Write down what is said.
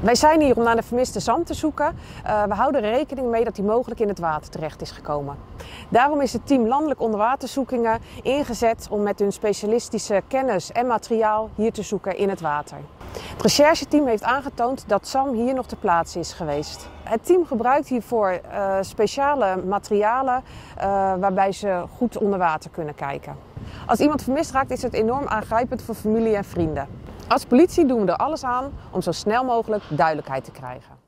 Wij zijn hier om naar de vermiste Sam te zoeken. We houden er rekening mee dat hij mogelijk in het water terecht is gekomen. Daarom is het team Landelijk Onderwaterzoekingen ingezet om met hun specialistische kennis en materiaal hier te zoeken in het water. Het rechercheteam heeft aangetoond dat Sam hier nog ter plaatse is geweest. Het team gebruikt hiervoor speciale materialen waarbij ze goed onder water kunnen kijken. Als iemand vermist raakt is het enorm aangrijpend voor familie en vrienden. Als politie doen we er alles aan om zo snel mogelijk duidelijkheid te krijgen.